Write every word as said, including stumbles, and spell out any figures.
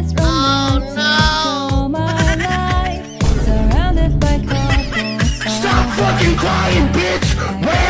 it's romantic all my life, surrounded by couples. Stop fucking crying, bitch!